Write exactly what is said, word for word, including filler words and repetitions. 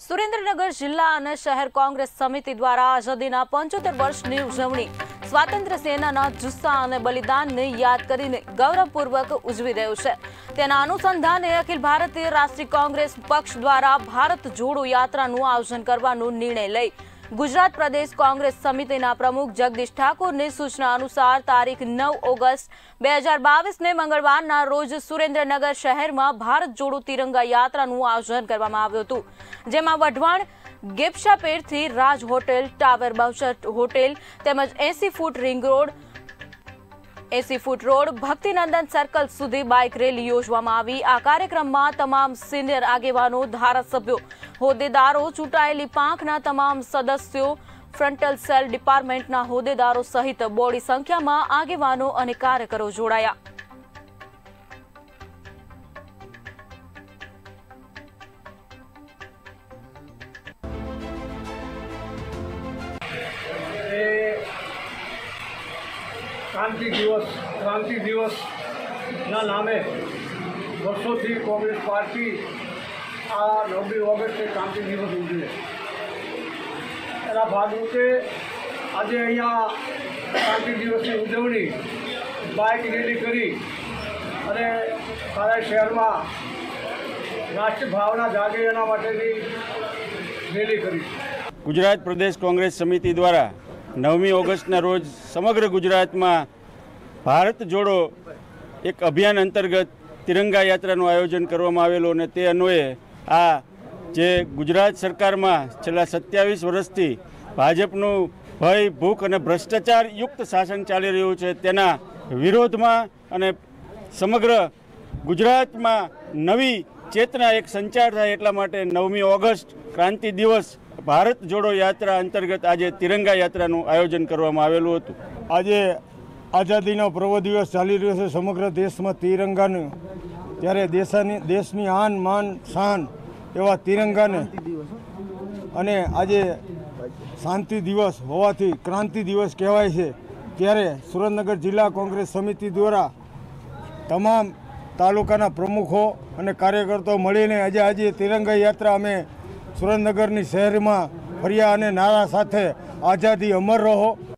સુરેન્દ્રનગર જિલ્લા અને શહેર કોંગ્રેસ સમિતિ દ્વારા આઝાદીના પંચોતેર વર્ષની ઉજવણી સ્વાતંત્ર્ય સેનાના જુસ્સા અને બલિદાનને યાદ કરીને ગૌરવપૂર્વક ઉજવી રહ્યું છે। તેના અનુસંધાને અખિલ ભારતીય રાષ્ટ્રીય કોંગ્રેસ પક્ષ દ્વારા ભારત જોડો યાત્રાનું આયોજન કરવાનો નિર્ણય લઈ गुजरात प्रदेश कांग्रेस समिति प्रमुख जगदीश ठाकुर ने सूचना अनुसार तारीख नौ ऑगस्ट बे हजार बावीस ने मंगलवार रोज सुरेन्द्रनगर शहर में भारत जोड़ो तिरंगा यात्रा आयोजन करवामां आव्युं हतुं, जेमां वढवाण गेपशापेर थी Raj hotel, tower Bahuchar hotel तेमज एसी फूट रिंग रोड एसी फूट रोड भक्तिनंदन सर्कल सुधी बाइक रेली योजवामां आवी। आ कार्यक्रममां तमाम सीनियर आगेवानो, धारासभ्यो, होद्देदारो, चूंटायेली પાંખના तमाम सदस्यों, फ्रंटल सेल डिपार्टमेंटना होद्देदारो सहित बोड़ी संख्यामां आगेवानो अने कार्यकरो जोड़ाया। क्रांति दिवस क्रांति दिवस ना नामे वर्षों थी कांग्रेस पार्टी आ नौमी ऑगस्टे क्रांति दिवस उजवे एना भागरूपे आज अहींया क्रांति दिवस की उजवणी बाइक रेली करी अने सारा शहर में राष्ट्रीय भावना जागे एना माटेनी रेली करी। गुजरात प्रदेश कांग्रेस समिति द्वारा नवमी ऑगस्टना रोज समग्र गुजरात में भारत जोड़ो एक अभियान अंतर्गत तिरंगा यात्राનું आयोजन કરવામાં આવેલું અને તે અન્વયે આ જે ગુજરાત સરકારમાં છેલ્લા સત્યાવીસ વર્ષથી ભાજપનું ભય, ભૂખ અને ભ્રષ્ટાચાર યુક્ત શાસન ચાલી રહ્યું છે તેના વિરોધમાં અને સમગ્ર ગુજરાતમાં નવી ચેતના એક સંચાર થાય એટલા માટે નવમી ઓગસ્ટ ક્રાંતિ દિવસ ભારત જોડો યાત્રા અંતર્ગત આજે તિરંગા યાત્રાનું આયોજન કરવામાં આવેલું હતું। આજે આઝાદીનો પર્વ દિવસ ચાલી રહ્યો છે સમગ્ર દેશમાં તિરંગાનું, ત્યારે દેશની દેશની આન માન શાન એવા તિરંગાને અને આજે શાંતિ દિવસ હોવાથી ક્રાંતિ દિવસ કહેવાય છે। ત્યારે સુરેન્દ્રનગર જિલ્લા કોંગ્રેસ સમિતિ દ્વારા તમામ તાલુકાના પ્રમુખો અને કાર્યકર્તાઓ મળીને આજે આજે તિરંગા યાત્રા અમે સુરેન્દ્રનગરની શહેરમાં ફર્યા અને નારા સાથે આઝાદી અમર રહો,